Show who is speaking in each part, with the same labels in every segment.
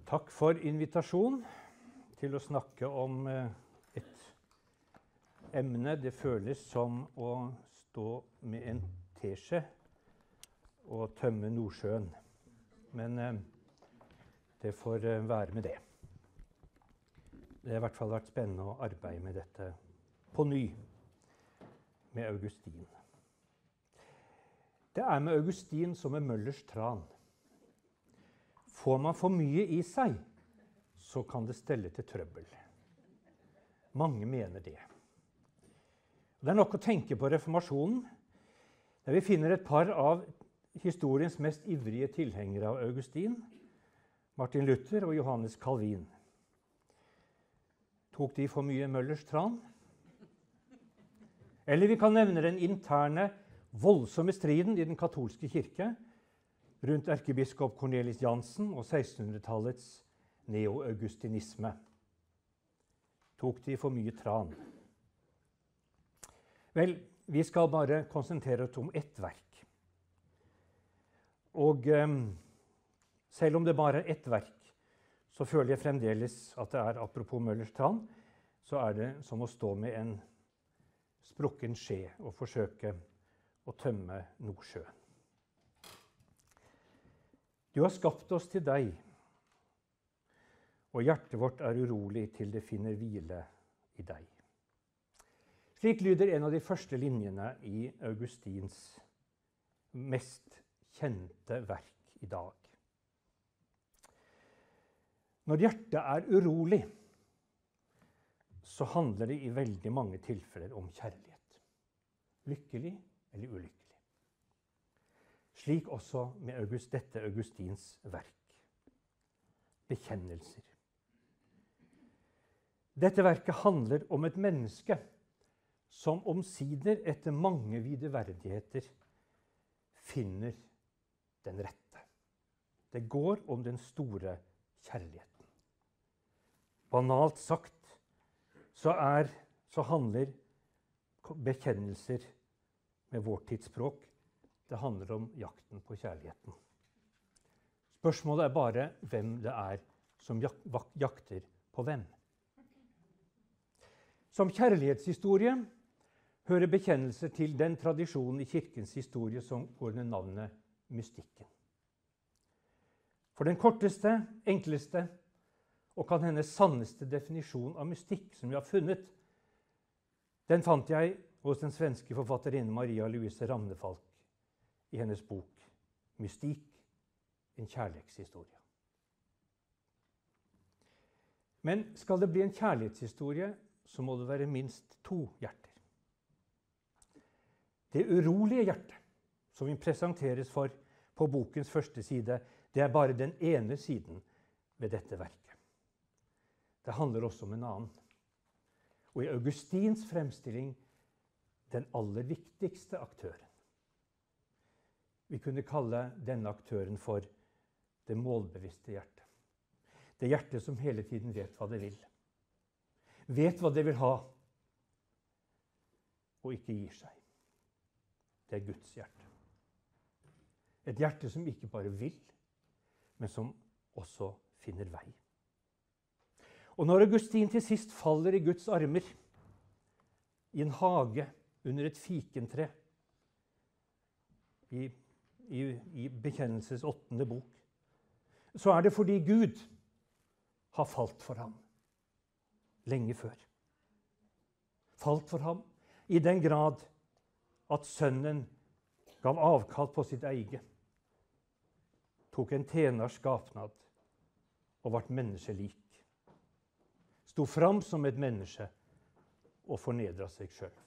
Speaker 1: Takk for invitasjon til å snakke om et emne. Det føles som å stå med en teskje og tømme Nordsjøen. Men det får være med det. Det har i hvert fall vært spennende å arbeide med dette på ny med Augustin. Det er med Augustin som med Møllers tran. Får man for mye i seg, så kan det stelle til trøbbel. Mange mener det. Det er nok å tenke på reformasjonen, der vi finner et par av historiens mest ivrige tilhengere av Augustin, Martin Luther og Johannes Calvin. Tok de for mye Møllers tran? Eller vi kan nevne den interne, voldsomme striden i den katolske kirke, rundt erkebiskop Cornelis Jansen og 1600-tallets neo-augustinisme. Tok de for mye tran? Vel, vi skal bare konsentrere oss om ett verk. Og selv om det bare er ett verk, så føler jeg fremdeles at det er, apropos Møllers tran, så er det som å stå med en sprukken skje og forsøke å tømme Nordsjøen. Du har skapt oss til deg, og hjertet vårt er urolig til det finner hvile i deg. Slik lyder en av de første linjene i Augustins mest kjente verk i dag. Når hjertet er urolig, så handler det i veldig mange tilfeller om kjærlighet. Lykkelig eller ulykkelig. Slik også med dette Augustins verk. Bekjennelser. Dette verket handler om et menneske som omsider etter mange videverdigheter finner den rette. Det går om den store kjærligheten. Banalt sagt så handler bekjennelser med vårt tidsspråk. Det handler om jakten på kjærligheten. Spørsmålet er bare hvem det er som jakter på hvem. Som kjærlighetshistorie hører bekjennelser til den tradisjonen i kirkens historie som går under navnet mystikken. For den korteste, enkleste og kan hende sanneste definisjon av mystikk som vi har funnet, den fant jeg hos den svenske forfatterinnen Maria Louise Ramnefalk i hennes bok «Mystikk, en kjærlighetshistorie». Men skal det bli en kjærlighetshistorie, så må det være minst to hjerter. Det urolige hjertet, som vi presenteres for på bokens første side, det er bare den ene siden ved dette verket. Det handler også om en annen. Og i Augustins fremstilling den aller viktigste aktøren. Vi kunne kalle denne aktøren for det målbevisste hjertet. Det hjertet som hele tiden vet hva det vil. Vet hva det vil ha, og ikke gir seg. Det er Guds hjerte. Et hjerte som ikke bare vil, men som også finner vei. Og når Augustin til sist faller i Guds armer, i en hage under et fikentre, i Bekjennelses 8. bok, så er det fordi Gud har falt for ham lenge før. Falt for ham i den grad at sønnen gav avkall på sitt eige, tok en tjeners skapnad og ble menneskelik. Sto fram som et menneske og fornedret seg selv.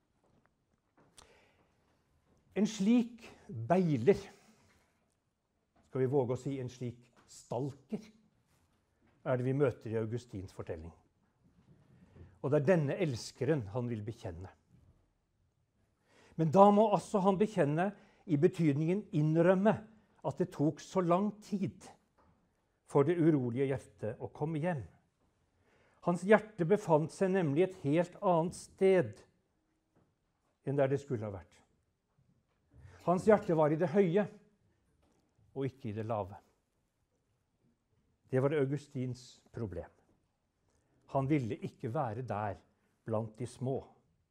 Speaker 1: En slik beiler, skal vi våge å si en slik stalker, er det vi møter i Augustins fortelling. Og det er denne elskeren han vil bekjenne. Men da må altså han bekjenne i betydningen innrømme at det tok så lang tid for det urolige hjertet å komme hjem. Hans hjerte befant seg nemlig et helt annet sted enn der det skulle ha vært. Hans hjerte var i det høye, og ikke i det lave. Det var Augustins problem. Han ville ikke være der blant de små.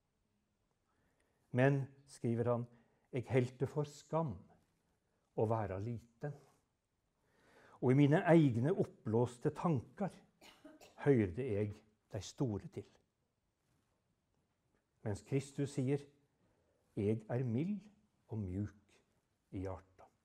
Speaker 1: Men, skriver han, jeg helte for skam å være liten. Og i mine egne oppblåste tanker høyrde jeg de store til. Mens Kristus sier, jeg er mild og mjuk i hjertet.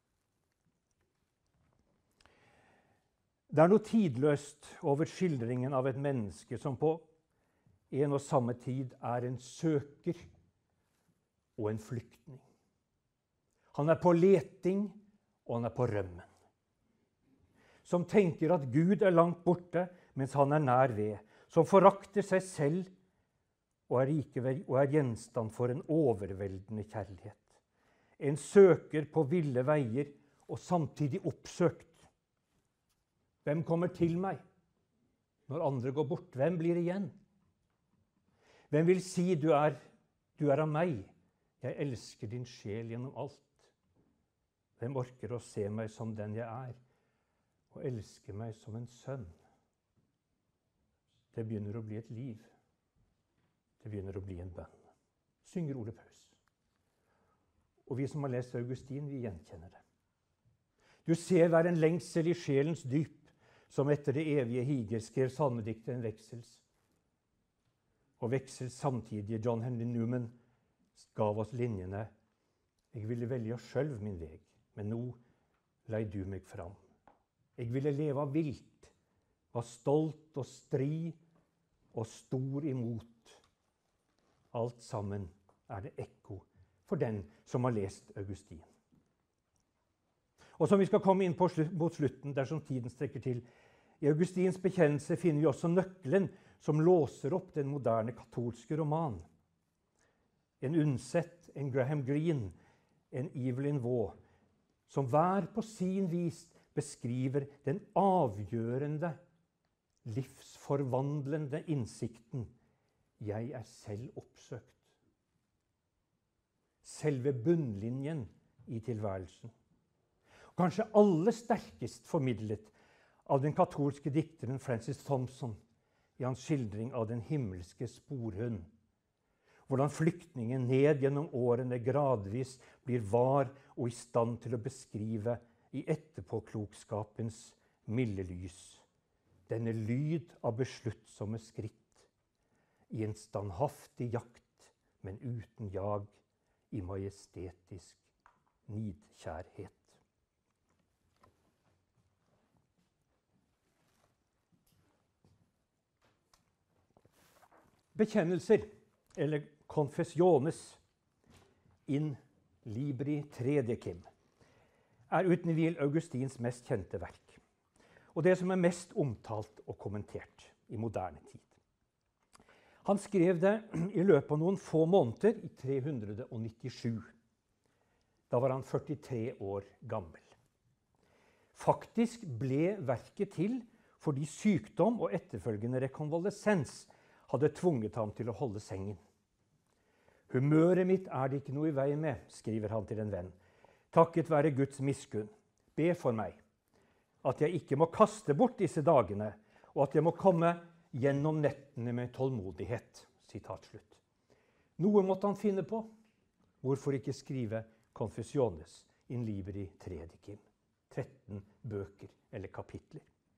Speaker 1: Det er noe tidløst over skildringen av et menneske som på en og samme tid er en søker og en flyktning. Han er på leting, og han er på rømmen. Som tenker at Gud er langt borte, mens han er nær ved. Som forakter seg selv og er gjenstand for en overveldende kjærlighet. En søker på ville veier og samtidig oppsøkt. Hvem kommer til meg når andre går bort? Hvem blir igjen? Hvem vil si du er av meg? Jeg elsker din sjel gjennom alt. Hvem orker å se meg som den jeg er, og elske meg som en sønn? Det begynner å bli et liv. Det begynner å bli en bønn. Synger Ole Paus. Og vi som har lest Augustin, vi gjenkjenner det. Du ser hver en lengsel i sjelens dyp, som etter det evige higer skrev salmedikteren Veksels. Og Veksels samtidige John Henry Newman gav oss linjene: Jeg ville velge sjølv min veg, men nå lei du meg fram. Jeg ville leva vilt, var stolt og stri og stor imot. Alt sammen er det ekko for den som har lest Augustin. Og som vi skal komme inn på mot slutten, dersom tiden strekker til, i Augustins bekjennelse finner vi også nøkkelen som låser opp den moderne katolske roman. En Undset, en Graham Greene, en Evelyn Waugh, som hver på sin vis beskriver den avgjørende, livsforvandlende innsikten: jeg er selv oppsøkt. Selve bunnlinjen i tilværelsen. Kanskje aller sterkest formidlet av den katolske dikteren Francis Thompson i hans skildring av den himmelske sporhund. Hvordan flyktningen ned gjennom årene gradvis blir var og i stand til å beskrive i etterpåklokskapens milde lys denne lyd av besluttsomme skritt i en standhaftig jakt, men uten jag, i majestetisk nidkjærhet. Bekjennelser, eller confessiones, in libri tredecim, er uten tvil Augustins mest kjente verk, og det som er mest omtalt og kommentert i moderne tid. Han skrev det i løpet av noen få måneder i 397. Da var han 43 år gammel. Faktisk ble verket til fordi sykdom og etterfølgende rekonvalesens hadde tvunget ham til å holde sengen. Humøret mitt er det ikke noe i vei med, skriver han til en venn. Takket være Guds miskunn. Be for meg, at jeg ikke må kaste bort disse dagene, og at jeg må komme gjennom nettene med tålmodighet. Sitat slutt. Noe måtte han finne på. Hvorfor ikke skrive Confessiones in libri tredecim? 13 bøker eller kapitler.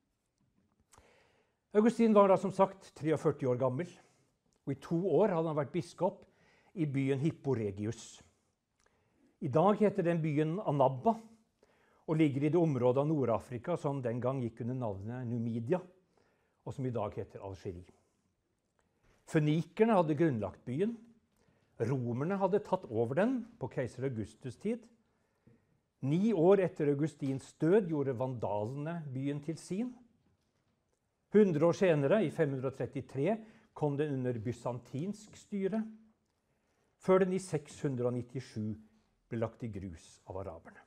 Speaker 1: Augustin var da som sagt 43 år gammel, og i 2 år hadde han vært biskop i byen Hippo Regius. I dag heter den byen Annaba, og ligger i det området av Nord-Afrika som den gang gikk under navnet Numidia, og som i dag heter Algerie. Fønikerne hadde grunnlagt byen. Romerne hadde tatt over den på keiser Augustus' tid. 9 år etter Augustins død gjorde vandalene byen til sin. 100 år senere, i 533, kom den under bysantinsk styre, før den i 697 ble lagt i grus av araberne.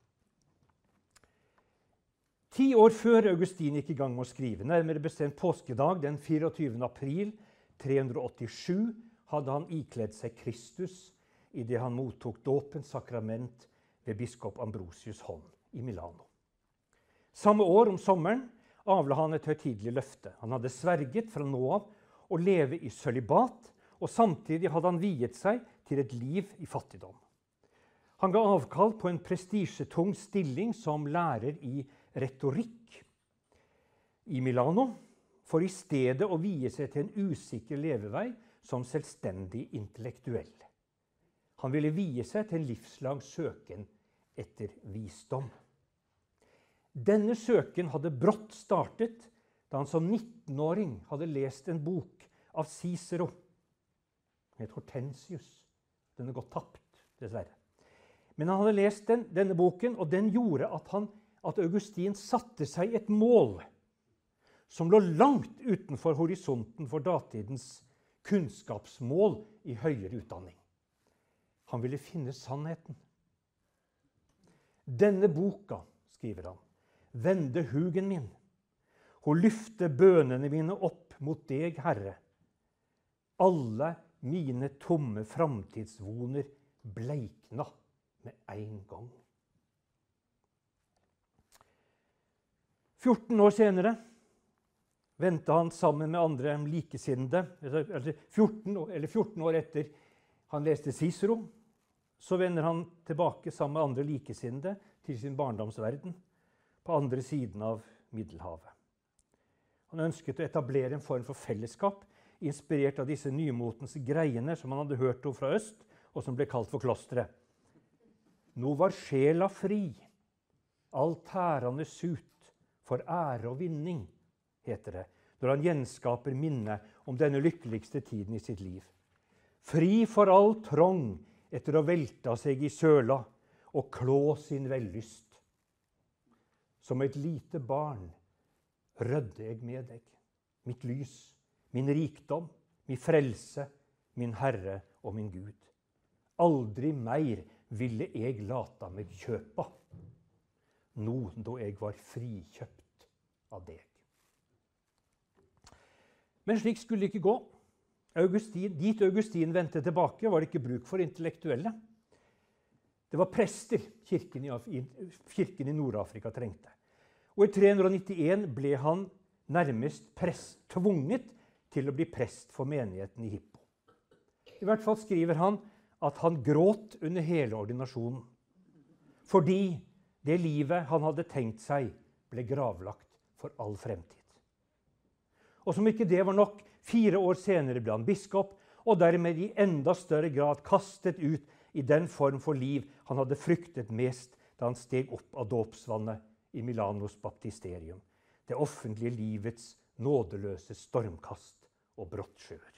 Speaker 1: 10 år før Augustin gikk i gang med å skrive, nærmere bestemt påskedag den 24. april 387, hadde han ikledd seg Kristus i det han mottok dåpens sakrament ved biskop Ambrosius' hånd i Milano. Samme år om sommeren avla han et høytidelig løfte. Han hadde sverget fra nå av å leve i sølibat, og samtidig hadde han viet seg til et liv i fattigdom. Han ga avkall på en prestisjetung stilling som lærer i retorikk i Milano, for i stedet å vie seg til en usikker levevei som selvstendig intellektuell. Han ville vie seg til en livslang søken etter visdom. Denne søken hadde brått startet da han som 19-åring hadde lest en bok av Cicero. Den het Hortensius. Den er gått tapt, dessverre. Men han hadde lest denne boken, og den gjorde at Augustin satte seg et mål som lå langt utenfor horisonten for datidens kunnskapsmål i høyere utdanning. Han ville finne sannheten. Denne boka, skriver han, vende hugen min. Hun lyfter bønene mine opp mot deg, Herre. Alle mine tomme framtidsvoner bleikna med en gang. 14 år senere ventet han sammen med andre likesinnede, 14 år etter han leste Cicero, så vender han tilbake sammen med andre likesinnede til sin barndomsverden på andre siden av Middelhavet. Han ønsket å etablere en form for fellesskap, inspirert av disse nymotens greiene som han hadde hørt om fra øst, og som ble kalt for klostre. Nå var sjela fri, alt tærende sut, for ære og vinning, heter det, når han gjenskaper minnet om denne lykkeligste tiden i sitt liv. Fri for all trong etter å velta seg i søla og klå sin vellyst. Som et lite barn rødde jeg med deg, mitt lys, min rikdom, min frelse, min Herre og min Gud. Aldri mer ville jeg lata meg kjøpa, nå da jeg var frikjøpt av deg. Men slik skulle det ikke gå. Dit Augustin vendte tilbake, var det ikke bruk for intellektuelle. Det var prester kirken i Nord-Afrika trengte. Og i 391 ble han nærmest tvunget til å bli prest for menigheten i Hippo. I hvert fall skriver han at han gråt under hele ordinasjonen, fordi det livet han hadde tenkt seg, ble gravlagt for all fremtid. Og som ikke det var nok, 4 år senere ble han biskop, og dermed i enda større grad kastet ut i den form for liv han hadde fryktet mest da han steg opp av dåpsvannet i Milanos baptisterium, det offentlige livets nådeløse stormkast og brottsjøer.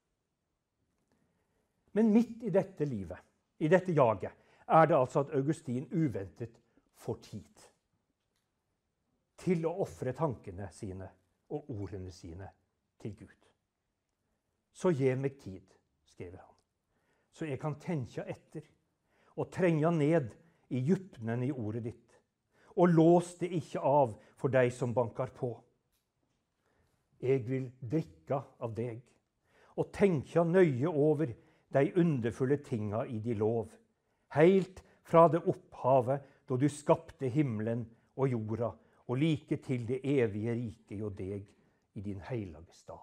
Speaker 1: Men midt i dette livet, i dette jaget, er det altså at Augustin uventet får tid til å ofre tankene sine og ordene sine til Gud. Så gi meg tid, skriver han, så jeg kan tenke etter og trenge ned i djupnen i ordet ditt, og lås det ikke av for deg som banker på. Jeg vil drikke av deg og tenke nøye over de underfulle tinga i de lov, heilt fra det opphavet da du skapte himmelen og jorda, og like til det evige rike og deg i din hellige stad.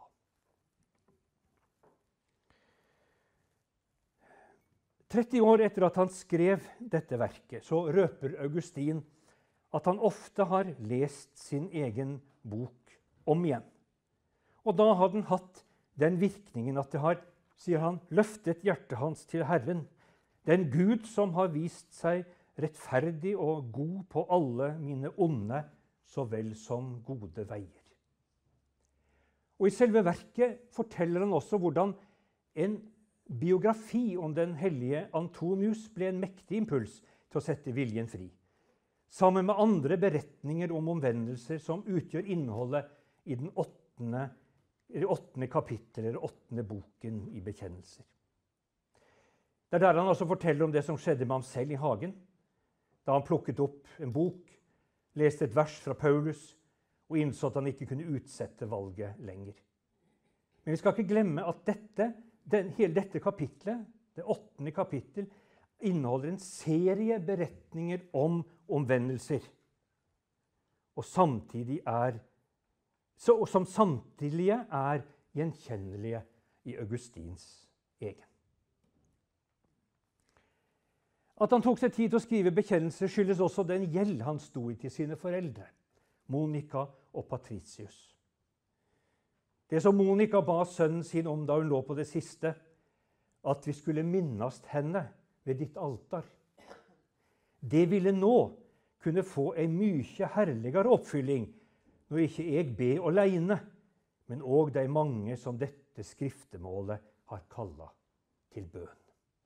Speaker 1: – 30 år etter at han skrev dette verket, så røper Augustin at han ofte har lest sin egen bok om igjen. Og da har den hatt den virkningen at det har, sier han, løftet hjertet hans til Herren, den Gud som har vist seg rettferdig og god på alle mine onde, så vel som gode veier. Og i selve verket forteller han også hvordan en biografi om den hellige Antonius ble en mektig impuls til å sette viljen fri, sammen med andre beretninger om omvendelser som utgjør innholdet i den 8. kapittel, eller 8. boken i Bekjennelser. Det er der han også forteller om det som skjedde med ham selv i hagen, da han plukket opp en bok, leste et vers fra Paulus og innså at han ikke kunne utsette valget lenger. Men vi skal ikke glemme at hele dette kapitlet, det 8. kapittel, inneholder en serie beretninger om omvendelser, og samtidig er som samtidig er gjenkjennelige i Augustins egen. At han tok seg tid til å skrive bekjennelser skyldes også den gjeld han sto i til sine foreldre, Monica og Patricius. Det som Monica ba sønnen sin om da hun lå på det siste, at vi skulle minnast henne ved ditt altar. Det ville nå kunne få en mye herligere oppfylling når ikke jeg be alene, men også de mange som dette skriftemålet har kallet til bøn.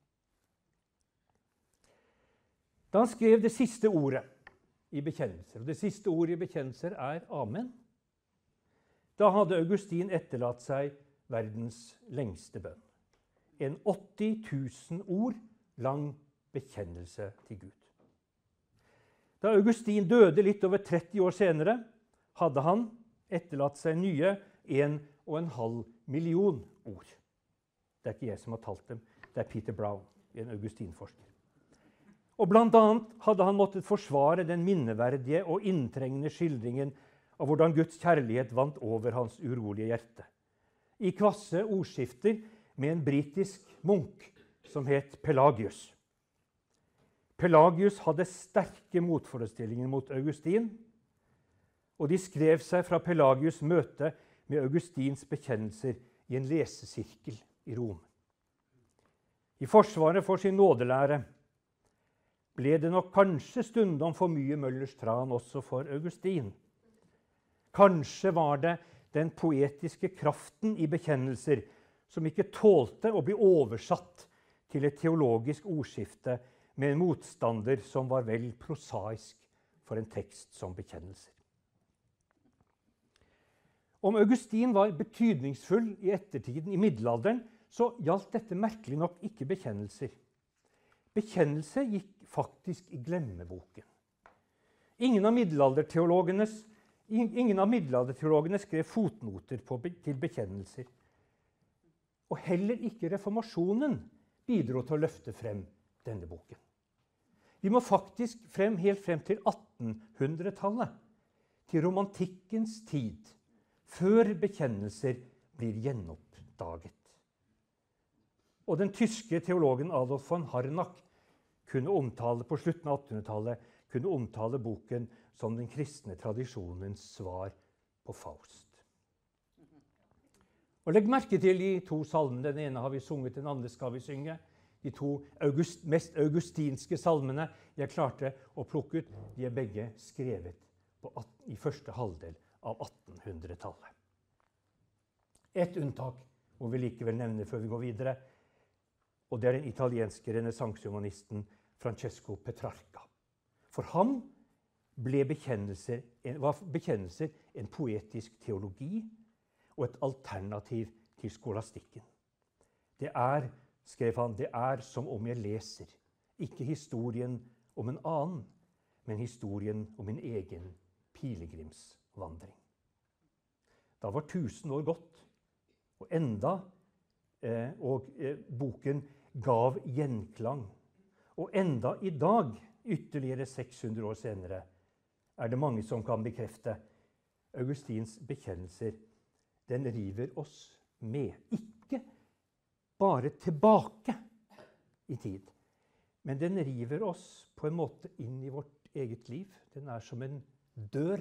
Speaker 1: Da han skrev det siste ordet i bekjennelser, og det siste ordet i bekjennelser er Amen, da hadde Augustin etterlatt seg verdens lengste bønn. En 80 000 ord lang bekjennelse til Gud. Da Augustin døde litt over 30 år senere, hadde han etterlatt seg nye 1,5 million ord. Det er ikke jeg som har talt dem, det er Peter Brown, en Augustin-forsker. Og blant annet hadde han måttet forsvare den minneverdige og inntrengende skildringen av hvordan Guds kjærlighet vant over hans urolige hjerte. I kvasse ordskifter med en britisk munk som het Pelagius. Pelagius hadde sterke motforestillinger mot Augustin, og de skrev seg fra Pelagius' møte med Augustins bekjennelser i en lesesirkel i Rom. I forsvaret for sin nådelære ble det nok kanskje stundom for mye Møllers tran også for Augustin. Kanskje var det den poetiske kraften i bekjennelser som ikke tålte å bli oversatt til et teologisk ordskifte med en motstander som var vel prosaisk for en tekst som bekjennelser. Om Augustin var betydningsfull i ettertiden i middelalderen, så gjaldt dette merkelig nok ikke bekjennelser. Bekjennelse gikk faktisk i glemmeboken. Ingen av middelalderteologene skrev fotnoter til bekjennelser. Og heller ikke reformasjonen bidro til å løfte frem denne boken. Vi må faktisk helt frem til 1800-tallet, til romantikkens tid, før bekjennelser blir gjenoppdaget. Og den tyske teologen Adolf von Harnack kunne på slutten av 1800-tallet kunne omtale boken som den kristne tradisjonens svar på Faust. Og legg merke til de to salmene. Den ene har vi sunget, den andre skal vi synge. De to mest augustinske salmene jeg klarte å plukke ut, de er begge skrevet i første halvdel av 1800-tallet. Et unntak må vi likevel nevne før vi går videre, og det er den italienske renessansehumanisten Francesco Petrarca. For ham var bekjennelser en poetisk teologi og et alternativ til skolastikken. Det er, skrev han, det er som om jeg leser, ikke historien om en annen, men historien om min egen pilegrimsvandring. Da var 1000 år gått, og boken gav gjenklang. Og enda i dag, ytterligere 600 år senere, er det mange som kan bekrefte Augustins bekjennelser. Den river oss med, ikke bare tilbake i tid, men den river oss på en måte inn i vårt eget liv. Den er som en dør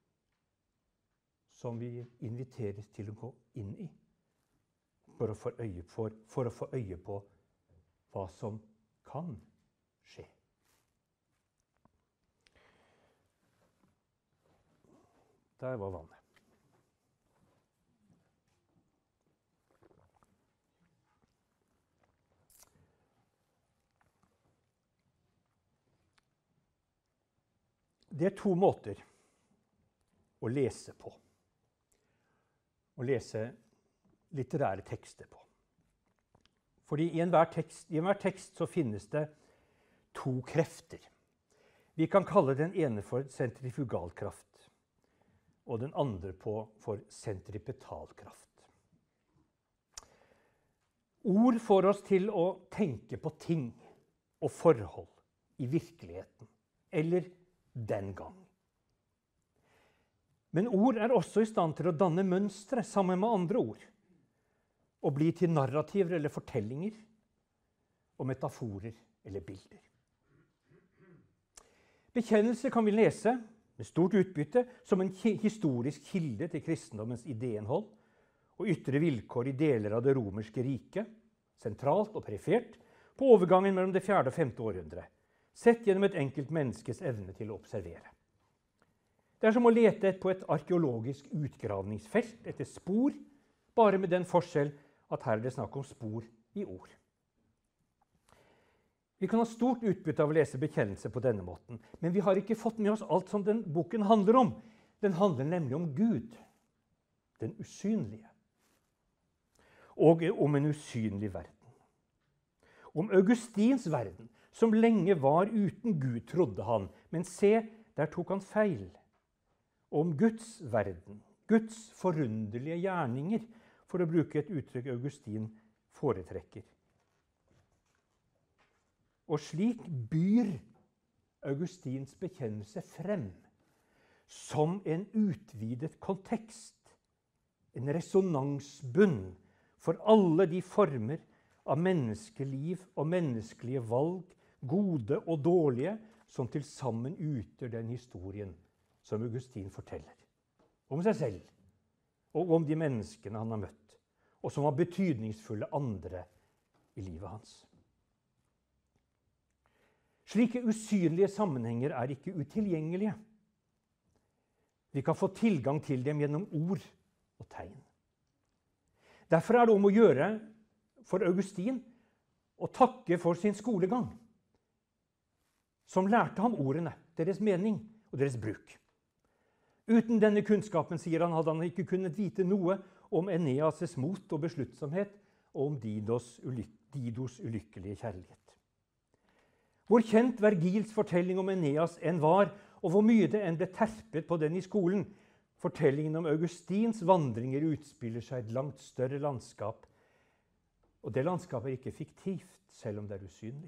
Speaker 1: som vi inviteres til å gå inn i, for å få øye på hva som kan skje. Der var vannet. Det er to måter å lese på. Å lese litterære tekster på. Fordi i enhver tekst så finnes det to krefter. Vi kan kalle den ene for sentrifugalkraft, og den andre for sentripetalkraft. Ord får oss til å tenke på ting og forhold i virkeligheten, eller den gang. Men ord er også i stand til å danne mønstre sammen med andre ord, og bli til narrativer eller fortellinger, og metaforer eller bilder. Bekjennelse kan vi lese med stort utbytte som en historisk kilde til kristendommens idéinnhold og ytre vilkår i deler av det romerske riket, sentralt og perifert, på overgangen mellom det 4. og 5. århundre, sett gjennom et enkelt menneskes evne til å observere. Det er som å lete på et arkeologisk utgravningsfelt etter spor, bare med den forskjell at her er det snakk om spor i ord. Vi kan ha stort utbytte av å lese bekjennelse på denne måten, men vi har ikke fått med oss alt som den boken handler om. Den handler nemlig om Gud, den usynlige, og om en usynlig verden. Om Augustins verden, som lenge var uten Gud, trodde han, men se, der tok han feil. Om Guds verden, Guds forunderlige gjerninger, for å bruke et uttrykk Augustin foretrekker. Og slik byr Augustins bekjennelse frem som en utvidet kontekst, en resonansbunn for alle de former av menneskeliv og menneskelige valg, gode og dårlige, som til sammen utgjør den historien som Augustin forteller. Om seg selv, og om de menneskene han har møtt, og som var betydningsfulle andre i livet hans. Slike usynlige sammenhenger er ikke utilgjengelige. Vi kan få tilgang til dem gjennom ord og tegn. Derfor er det om å gjøre for Augustin å takke for sin skolegang, som lærte ham ordene, deres mening og deres bruk. Uten denne kunnskapen, sier han, hadde han ikke kunnet vite noe om Eneas' mot og besluttsomhet og om Didos ulykkelige kjærlighet. Hvor kjent Vergils fortelling om Eneas enn var, og hvor mye det enn ble terpet på den i skolen, fortellingen om Augustins vandringer utspiller seg et langt større landskap, og det landskapet er ikke fiktivt, selv om det er usynlig.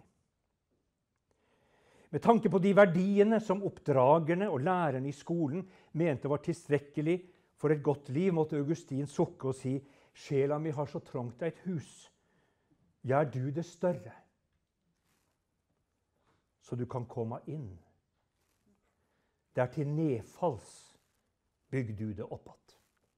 Speaker 1: Med tanke på de verdiene som oppdragerne og lærerne i skolen mente var tilstrekkelig for et godt liv, måtte Augustin sukke og si, «Sjela mi har så trångt et hus. Gjør du det større, så du kan komme inn. Der til nedfalls bygg du det oppåt.»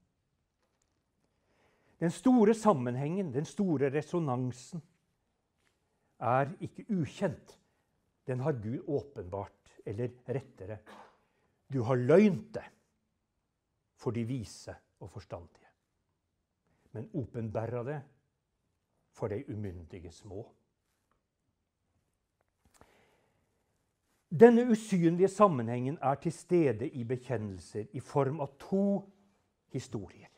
Speaker 1: Den store sammenhengen, den store resonansen, er ikke ukjent. Den har Gud åpenbart, eller rettere, du har løynt det for de vise og forstandige, men åpenbæra det for de umyndige små. Denne usynlige sammenhengen er til stede i bekjennelser i form av to historier.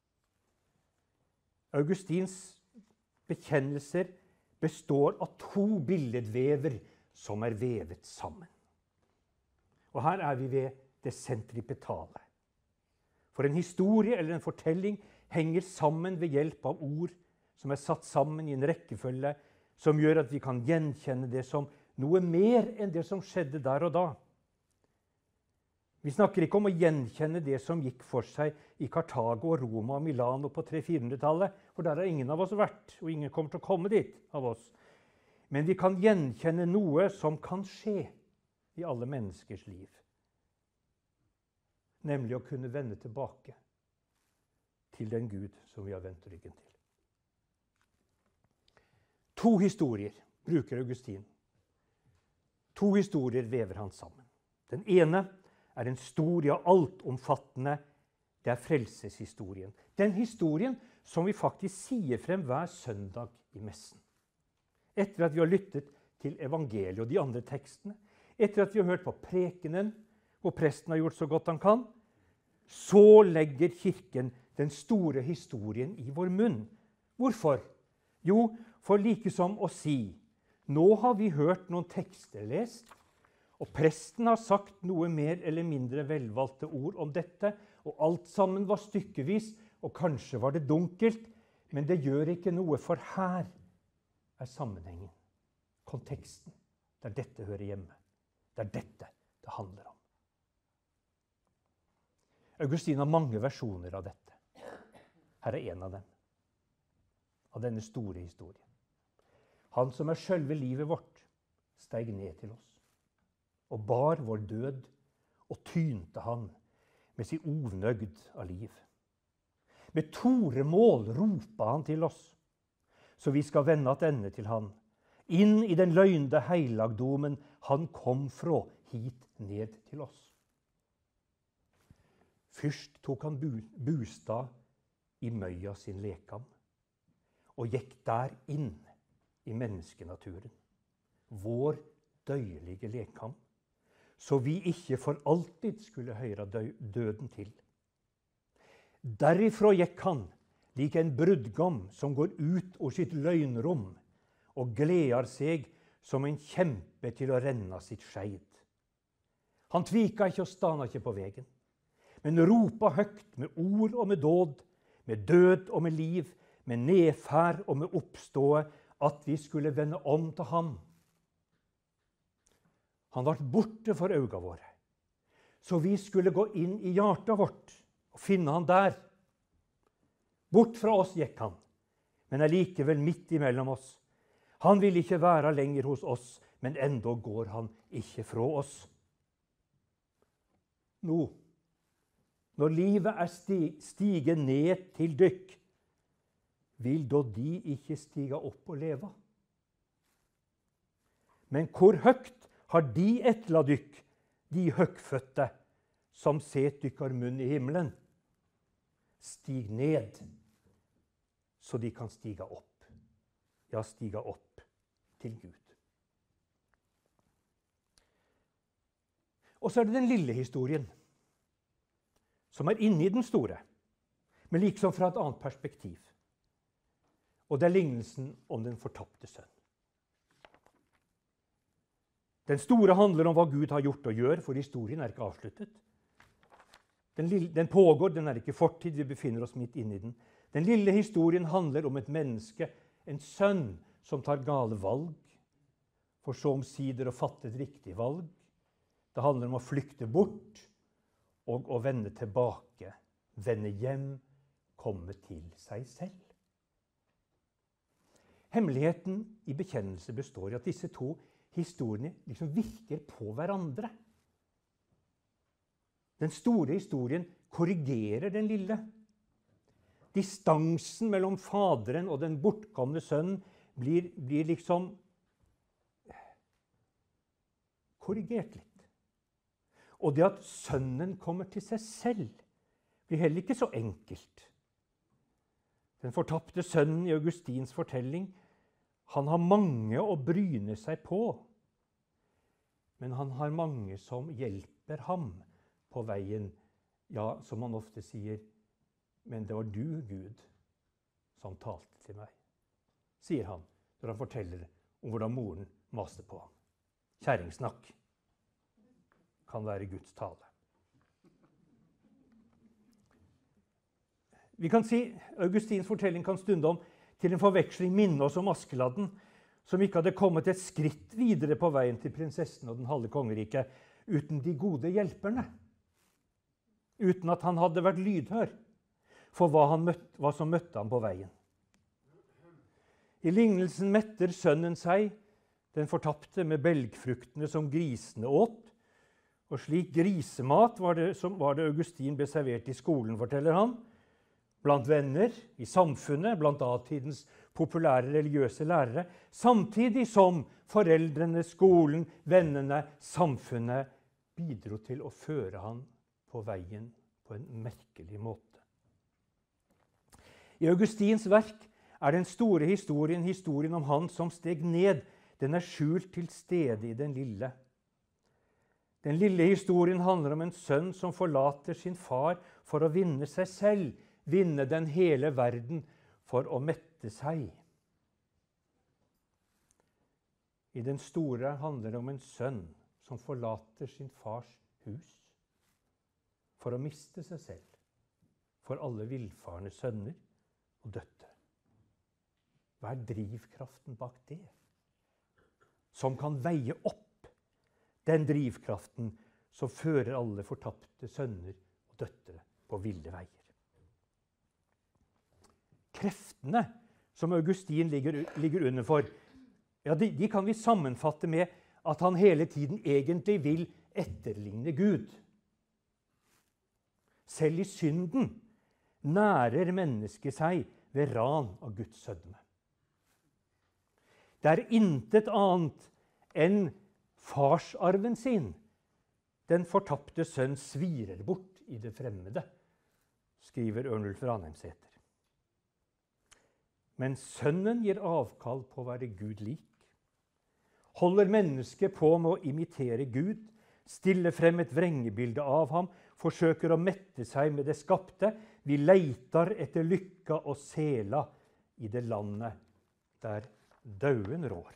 Speaker 1: Augustins bekjennelser består av to billedvever som er vevet sammen. Og her er vi ved det sentripetale. For en historie eller en fortelling henger sammen ved hjelp av ord som er satt sammen i en rekkefølge som gjør at vi kan gjenkjenne det som noe mer enn det som skjedde der og da. Vi snakker ikke om å gjenkjenne det som gikk for seg i Kartago, Roma og Milano på 300-400-tallet, for der har ingen av oss vært, og ingen kommer til å komme dit av oss. Men vi kan gjenkjenne noe som kan skje i alle menneskers liv. Nemlig å kunne vende tilbake til den Gud som vi har vendt ryggen til. To historier bruker Augustin. To historier vever han sammen. Den ene er en stor og altomfattende, det er frelseshistorien. Den historien som vi faktisk sier frem hver søndag i messen. Etter at vi har lyttet til evangeliet og de andre tekstene, etter at vi har hørt på prekenen, hvor presten har gjort så godt han kan, så legger kirken den store historien i vår munn. Hvorfor? Jo, for like som å si, nå har vi hørt noen tekster lest, og presten har sagt noe mer eller mindre velvalgte ord om dette, og alt sammen var stykkevis, og kanskje var det dunkelt, men det gjør ikke noe, for her er sammenhengen, konteksten, der dette hører hjemme. Det er dette det handler om. Augustin har mange versjoner av dette. Her er en av dem. Av denne store historien. Han som er selve livet vårt, steg ned til oss. Og bar vår død, og tynte han med sin ovnøgd av liv. Med toremål ropa han til oss, så vi skal vende attende til han. Inn i den løgnde heilagdomen han kom fra, hit ned til oss. Først tok han bostad i møya sin lekam, og gikk der inn i menneskenaturen, vår døyelige lekam, så vi ikke for alltid skulle høre døden til. Derifra gikk han, lik en brudgom som går ut av sitt løgnrom, og gleder seg som en kjempe til å renne sitt skeid. Han tvika ikke og stana ikke på vegen, men ropa høgt med ord og med dåd, med død og med liv, med nedferd og med oppståe, at vi skulle vende om til ham. Han ble borte for øynene våre, så vi skulle gå inn i hjertet vårt og finne han der. Bort fra oss gikk han, men er likevel midt imellom oss. Han vil ikke være lenger hos oss, men enda går han ikke fra oss. Nå, når livet er stiget ned til dykk, vil da de ikke stige opp og leve? Men hvor høgt har de etla dykk, de høgfødte, som set dykkar munn i himmelen? Stig ned, så de kan stige opp. Ja, stige opp til Gud. Og så er det den lille historien, som er inne i den store, men liksom fra et annet perspektiv. Og det er lignelsen om den fortapte sønn. Den store handler om hva Gud har gjort og gjør, for historien er ikke avsluttet. Den pågår, den er ikke fortid, vi befinner oss midt inne i den. Den lille historien handler om et menneske, en sønn, som tar gale valg, for så omsider å fatte et riktig valg. Det handler om å flykte bort og å vende tilbake, vende hjem, komme til seg selv. Hemmeligheten i bekjennelse består i at disse to historiene liksom virker på hverandre. Den store historien korrigerer den lille. Distansen mellom faderen og den bortkomne sønnen blir liksom korrigert litt. Og det at sønnen kommer til seg selv, blir heller ikke så enkelt. Den fortapte sønnen i Augustins fortelling, han har mange å bryne seg på, men han har mange som hjelper ham på veien. Ja, som han ofte sier, men det var du, Gud, som talte til meg, sier han når han forteller om hvordan moren maste på ham. Kjerringsnakk kan være Guds tale. Vi kan si Augustins fortelling kan stundom til en forveksling minne oss om Askeladden, som ikke hadde kommet et skritt videre på veien til prinsessen og den halve kongeriket uten de gode hjelperne. Uten at han hadde vært lydhør for hva som møtte ham på veien. I lignelsen metter sønnen seg, den fortapte, med belgfruktene som grisene åt. Og slik grisemat var det Augustin ble servert i skolen, forteller han. Blant venner, i samfunnet, blant datidens populære religiøse lærere, samtidig som foreldrene, skolen, vennene, samfunnet bidro til å føre han på veien på en merkelig måte. I Augustins verk er den store historien om han som steg ned. Den er skjult til stede i den lille. Den lille historien handler om en sønn som forlater sin far for å vinne seg selv, vinne den hele verden for å mette seg. I den store handler det om en sønn som forlater sin fars hus for å miste seg selv for alle villfarne sønner og døtre. Hva er drivkraften bak det? Som kan veie opp den drivkraften som fører alle fortapte sønner og døtre på ville veier. Kreftene som Augustin ligger under for, ja, de kan vi sammenfatte med at han hele tiden egentlig vil etterligne Gud. Selv i synden nærer mennesket seg ved ran av Guds sødme. Det er intet annet enn farsarven sin den fortapte sønn svirer bort i det fremmede, skriver Ørnulf Ranheimsæter. Men sønnen gir avkall på å være Gud lik. Holder mennesket på med å imitere Gud, stille frem et vrengebilde av ham, forsøker å mette seg med det skapte. Vi leitar etter lykka og sela i det landet der dauen rår.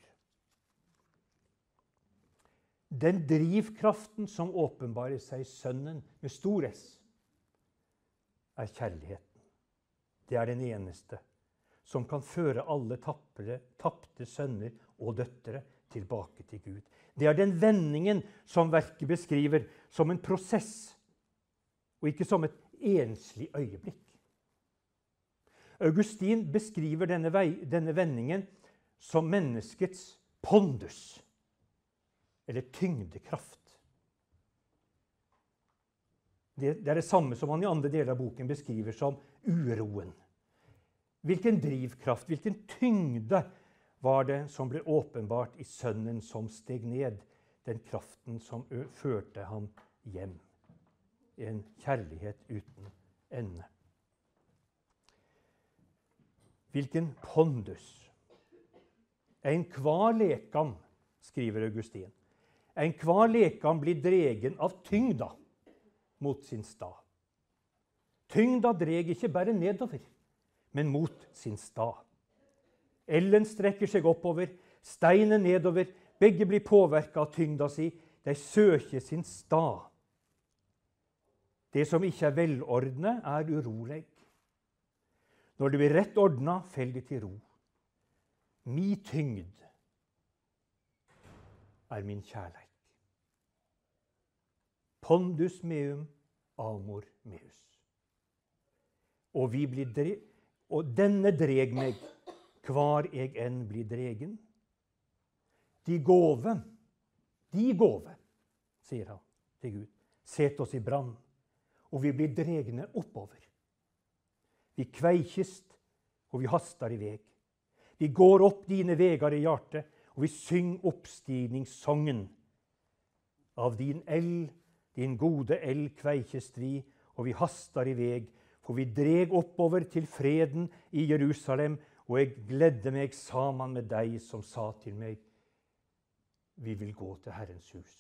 Speaker 1: Den drivkraften som åpenbarer seg i sønnen med stor S, er kjærligheten. Det er den eneste som kan føre alle tapte sønner og døtre tilbake til Gud. Det er den vendingen som verket beskriver som en prosess, og ikke som et enslig øyeblikk. Augustin beskriver denne vendingen som menneskets pondus, eller tyngdekraft. Det er det samme som han i andre deler av boken beskriver som uroen. Hvilken drivkraft, hvilken tyngde var det som ble åpenbart i sønnen som steg ned, den kraften som førte ham hjem. En kjærlighet uten ende. Hvilken pondus. En kvar lekam, skriver Augustin. En kvar lekam blir dregen av tyngda mot sin stad. Tyngda dreg ikke bare nedover, men mot sin stad. Ellen strekker seg oppover, steinen nedover, begge blir påvirket av tyngda si, de søker sin stad. Det som ikke er velordnet, er urolig. Når det blir rett ordnet, fell det til ro. Mi tyngd er min kjærleik. Pondus meum, amor meus. Og denne dreg meg, hvar jeg enn blir dregen. De gåve, sier han til Gud, set oss i brann, og vi blir dregne oppover. Vi kveikjest, og vi hastar i veg. Vi går opp dine vegar i hjertet, og vi syng oppstigningssongen. Av din gode eld kveikjest vi, og vi hastar i veg, for vi dreg oppover til freden i Jerusalem, og jeg gledde meg sammen med deg som sa til meg, vi vil gå til Herrens hus.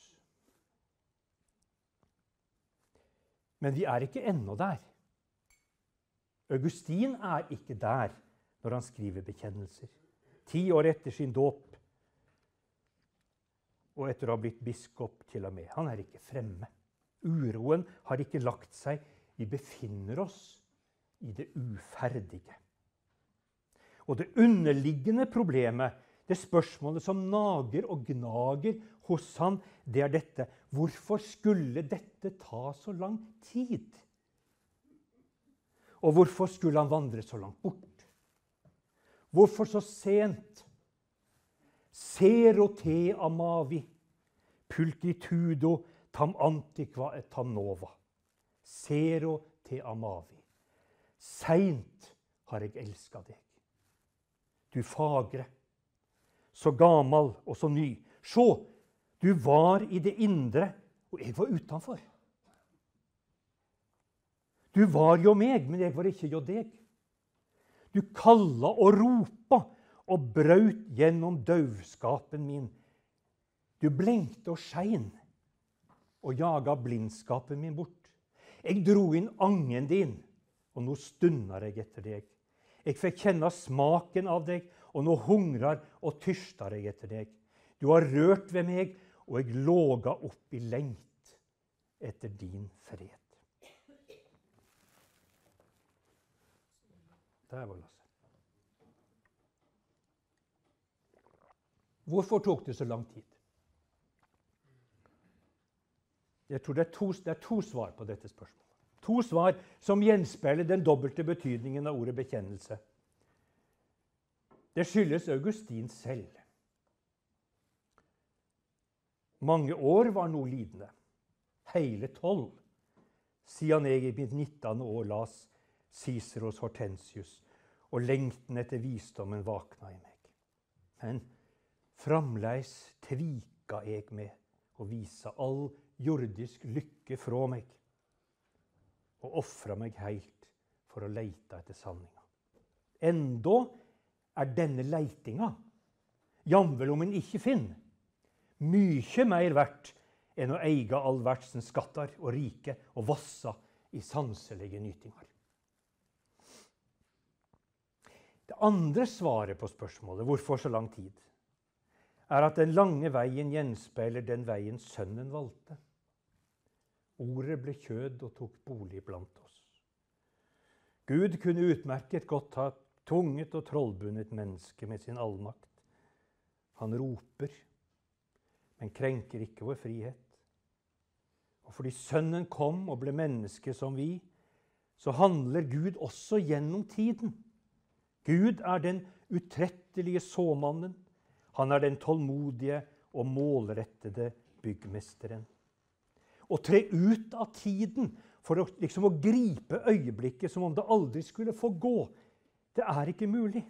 Speaker 1: Men vi er ikke ennå der. Augustin er ikke der når han skriver bekjennelser. 10 år etter sin dåp, og etter å ha blitt biskop til og med. Han er ikke fremme. Uroen har ikke lagt seg. Vi befinner oss i det uferdige. Og det underliggende problemet, det spørsmålet som nager og gnager hos han, det er dette. Hvorfor skulle dette ta så lang tid? Og hvorfor skulle han vandre så langt bort? Hvorfor så sent? Sero te amavi, pulcritudo tam antiqua et tam nova. Sero te amavi. Seint har jeg elsket deg. Du fagre, så gamal og så ny. Se, du var i det indre, og jeg var utenfor. Du var jo meg, men jeg var ikke jo deg. Du kalla og ropa og braut gjennom døvskapen min. Du blenkte og skein og jaga blindskapen min bort. Jeg dro inn angen din, og nå stunder jeg etter deg. Jeg fikk kjenne smaken av deg, og nå hungrar og tystar jeg etter deg. Du har rørt ved meg, og jeg låga opp i lengt etter din fred. Der var Lasse. Hvorfor tok det så lang tid? Jeg tror det er to svar på dette spørsmålet. To svar som gjenspeiler den dobbelte betydningen av ordet bekjennelse. Det skyldes Augustin selv. Mange år var noe lidende. Hele 12. Siden jeg i mitt 19. år las Ciceros Hortensius, og lengten etter visdommen vakna i meg. Men framleis tvika jeg med å vise all jordisk lykke fra meg, og offra meg heilt for å leite etter sanninga. Enda denne leitinga, jamvel om en ikke finner, mye mer verdt enn å eie all verdsens skatter og rike og vassa i sanselige nytingar. Det andre svaret på spørsmålet, hvorfor så lang tid, at den lange veien gjenspeiler den veien sønnen valgte. Ordet ble kjød og tok bolig blant oss. Gud kunne utmerket godt ha tvunget og trollbundet menneske med sin allmakt. Han roper, men krenker ikke vår frihet. Og fordi sønnen kom og ble menneske som vi, så handler Gud også gjennom tiden. Gud den utrettelige såmannen. Han den tålmodige og målrettede byggmesteren. Å tre ut av tiden for å gripe øyeblikket som om det aldri skulle få gå, det ikke mulig.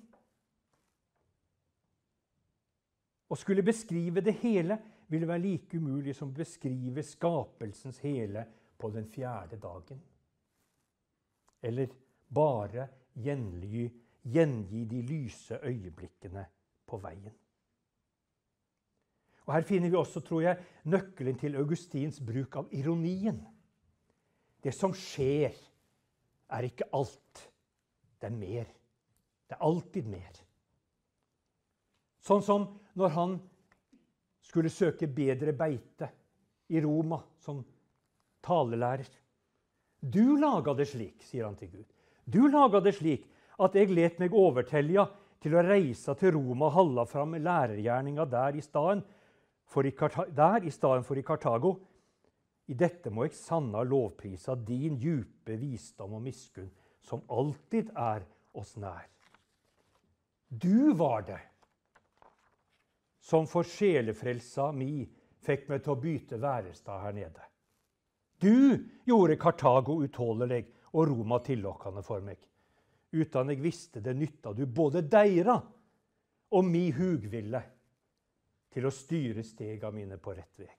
Speaker 1: Å skulle beskrive det hele ville være like umulig som å beskrive skapelsens hele på den 4. dagen. Eller bare gjengi de lyse øyeblikkene på veien. Og her finner vi også, tror jeg, nøkkelen til Augustins bruk av ironien. Det som skjer, ikke alt. Det mer. Det alltid mer. Sånn som når han skulle søke bedre beite i Roma som talelærer. Du laga det slik, sier han til Gud. Du laga det slik at jeg let meg overtelja til å reise til Roma og holde fram lærergjerninga der i stedet for i Kartago. I dette må jeg sanna lovprisa din djupe visdom og miskunn, som alltid oss nær. Du var det som for sjelefrelsa mi fikk meg til å bytte værestad her nede. Du gjorde Kartago utholdelig og Roma tillokkende for meg, uten jeg visste det nytta du både deira og mi hugville til å styre stega mine på rett vei.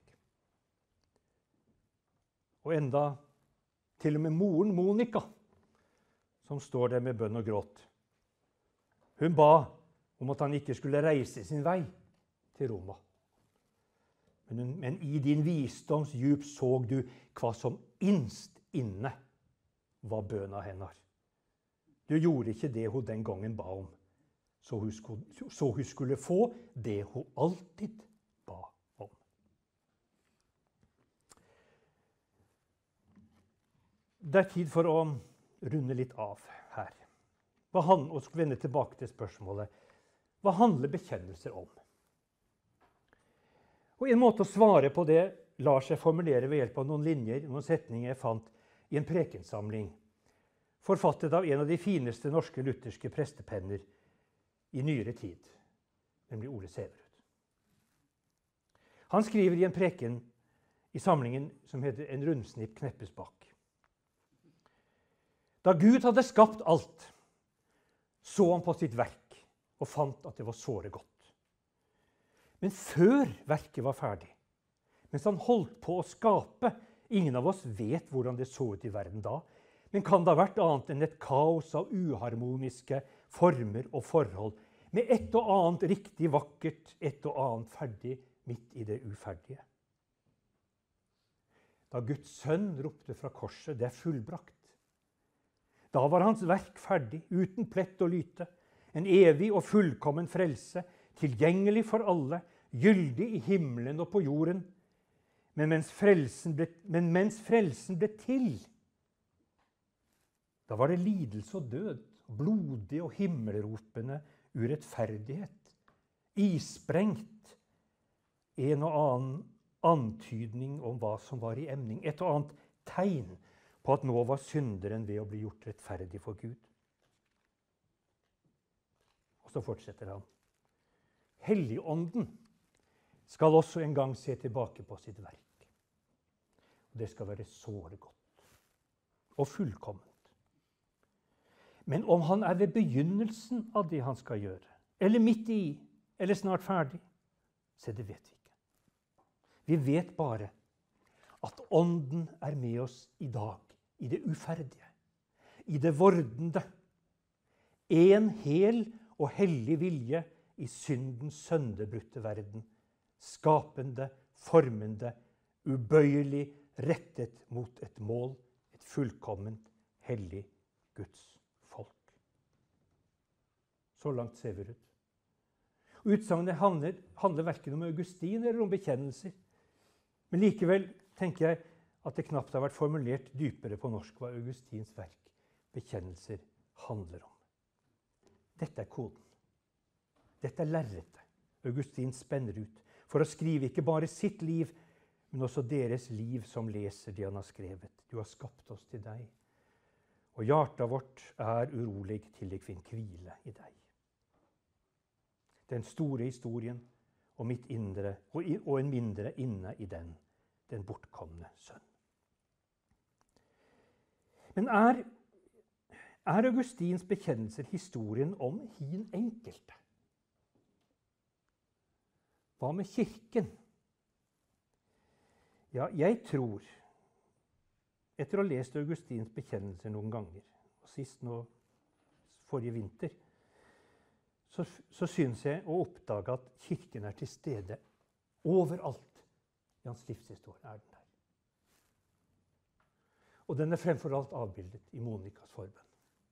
Speaker 1: Og enda til og med moren Monica, som står der med bønn og gråt. Hun ba om at han ikke skulle reise sin vei til Roma. Men i din visdoms djup såg du hva som innst inne var bønna hennes. Du gjorde ikke det hun den gangen ba om, så hun skulle få det hun alltid ba om. Det tid for å runde litt av her. Og vende tilbake til spørsmålet, hva handler bekjennelser om? Og en måte å svare på det lar seg formulere ved hjelp av noen linjer, noen setninger jeg fant i en prekensamling, forfattet av en av de fineste norske lutherske prestepenner i nyere tid, nemlig Ole Sæverud. Han skriver i en preken i samlingen som heter En rundsnipp kneppes bak. Da Gud hadde skapt alt, så han på sitt verk og fant at det var såre godt. Men før verket var ferdig, mens han holdt på å skape, ingen av oss vet hvordan det så ut i verden da, men kan det ha vært annet enn et kaos av uharmoniske former og forhold, med et og annet riktig vakkert, et og annet ferdig midt i det uferdige. Da Guds sønn ropte fra korset, det fullbrakt. Da var hans verk ferdig, uten plett og lyte, en evig og fullkommen frelse, tilgjengelig for alle, gyldig i himmelen og på jorden. Men mens frelsen ble til, da var det lidelse og død, blodig og himmelropende urettferdighet, isprengt, en og annen antydning om hva som var i emning, et og annet tegn på at nå var synderen ved å bli gjort rettferdig for Gud. Og så fortsetter han. Helligånden skal også en gang se tilbake på sitt verk. Det skal være såre godt og fullkomment. Men om han er ved begynnelsen av det han skal gjøre, eller midt i, eller snart ferdig, så det vet vi ikke. Vi vet bare at ånden er med oss i dag, i det uferdige, i det vordende. En hel og hellig vilje i syndens sønderbrutte verden, skapende, formende, ubøyelig rettet mot et mål, et fullkomment, hellig Guds folk. Så langt ser vi ut. Utsagnet handler hverken om Augustin eller om bekjennelser. Men likevel tenker jeg at det knapt har vært formulert dypere på norsk hva Augustins verk, bekjennelser, handler om. Dette er koden. Dette er lerretet Augustin spenner ut for å skrive ikke bare sitt liv, men også deres liv som leser det han har skrevet. Du har skapt oss til deg, og hjertet vårt er urolig til det finner hvile i deg. Den store historien og mitt indre, og en mindre inne i den bortkomne sønn. Men er Augustins bekjennelser historien om hin enkelte? Hva med kirken? Ja, jeg tror, etter å ha lest Augustins bekjennelser noen ganger, og sist nå forrige vinter, så synes jeg å oppdage at kirken er til stede overalt i hans livshistorie. Er den der. Og den er fremfor alt avbildet i Monikas forbønn.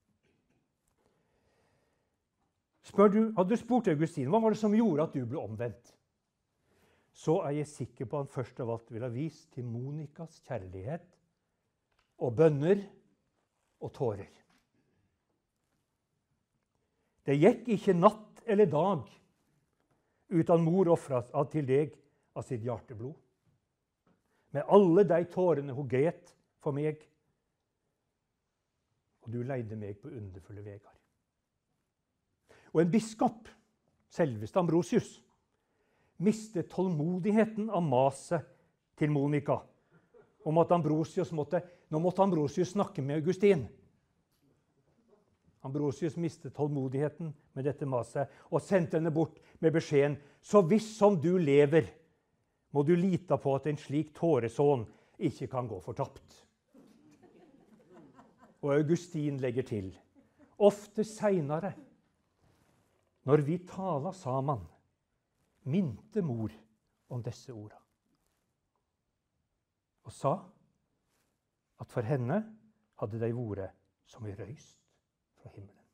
Speaker 1: Hadde du spurt Augustin, hva var det som gjorde at du ble omvendt? Så er jeg sikker på at han først av alt ville ha vist til Monikas kjærlighet og bønner og tårer. Det gikk ikke natt eller dag uten mor offret til deg av sitt hjerteblod. Med alle de tårene hun gret for meg, og du leide meg på underfulle vegar. Og en biskop, selveste Ambrosius, mistet tålmodigheten av maset til Monika om at nå måtte Ambrosius snakke med Augustin. Ambrosius mistet tålmodigheten med dette maset og sendte henne bort med beskjeden: så hvis som du lever, må du lite på at en slik tåresån ikke kan gå fortapt. Og Augustin legger til: ofte seinere, når vi tala sammen, minte mor om disse orda, og sa at for henne hadde de vært som i røyst fra himmelen.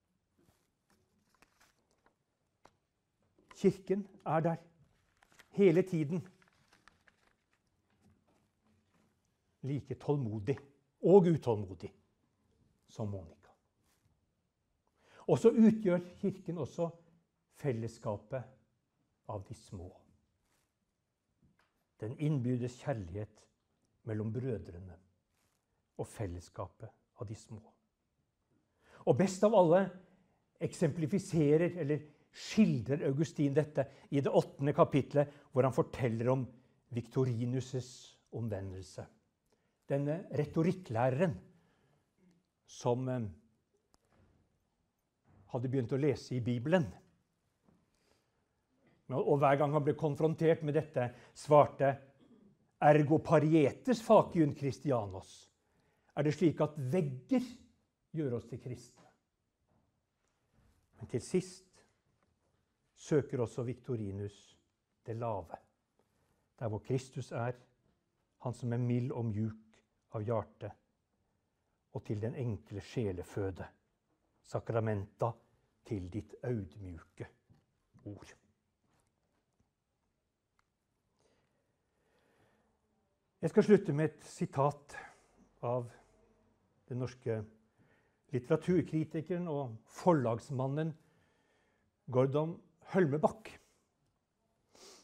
Speaker 1: Kirken er der hele tiden, like tålmodig og utålmodig som Monika. Og så utgjør kirken også fellesskapet av de små. Den innbydes kjærlighet mellom brødrene og fellesskapet av de små. Og best av alle eksemplifiserer eller skildrer Augustin dette i det 8. kapitlet, hvor han forteller om Victorinus' omvendelse. Denne retorikklæreren som hadde begynt å lese i Bibelen. Og hver gang han ble konfrontert med dette, svarte: ergo parietes facium Christianos. Er det slik at vegger gjør oss til kristne? Men til sist søker også Victorinus det lave, der hvor Kristus er, han som er mild og mjuk av hjerte, og til den enkle sjeleføde, sakramenta til ditt audmjuke ord. Jeg skal slutte med et sitat av den norske litteraturkritikeren og forlagsmannen Gordon Hølmebakk.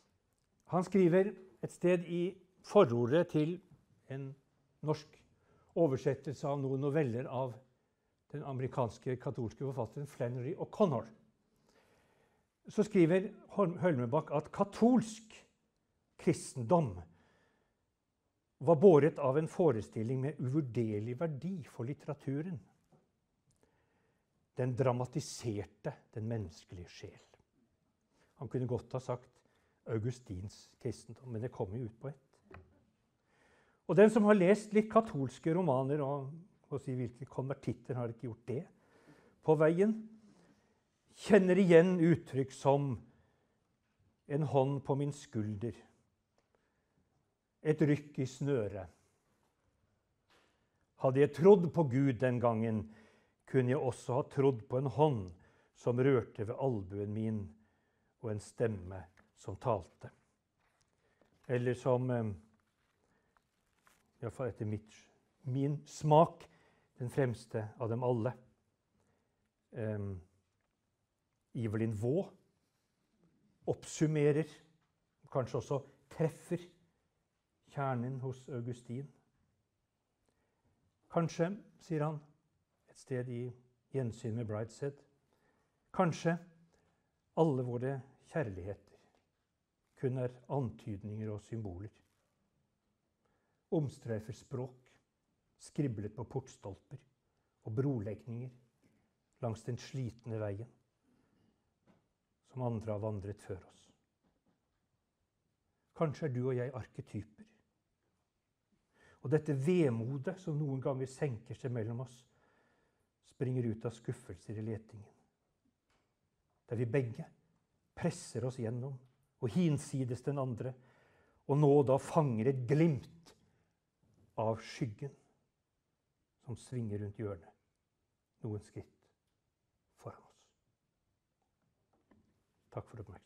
Speaker 1: Han skriver et sted i forordet til en norsk oversettelse av noen noveller av den amerikanske katolske forfatteren Flannery O'Connor. Så skriver Hølmebakk at katolsk kristendom var båret av en forestilling med uvurderlig verdi for litteraturen. Den dramatiserte den menneskelige sjel. Han kunne godt ha sagt Augustins kristendom, men det kommer jo ut på ett. Og den som har lest litt katolske romaner, og hvilke konvertitter har ikke gjort det på veien, kjenner igjen uttrykk som en hånd på min skulder, et rykk i snøret. Hadde jeg trodd på Gud den gangen, kunne jeg også ha trodd på en hånd som rørte ved albuen min, og en stemme som talte. Eller som, i hvert fall etter min smak, den fremste av dem alle. Evelyn Waugh oppsummerer, kanskje også treffer, kjernen hos Augustin. Kanskje, sier han, et sted i Gjensyn med Brideshead, kanskje alle våre kjærligheter kun er antydninger og symboler. Omstreifer språk, skriblet på portstolper og brolegninger langs den slitne veien som andre har vandret før oss. Kanskje er du og jeg arketyper. Og dette vemodet som noen ganger senker seg mellom oss, springer ut av skuffelser i letingen. Der vi begge presser oss gjennom og hinsides den andre, og nå da fanger et glimt av skyggen som svinger rundt hjørnet noen skritt foran oss. Takk for oppmerksomheten.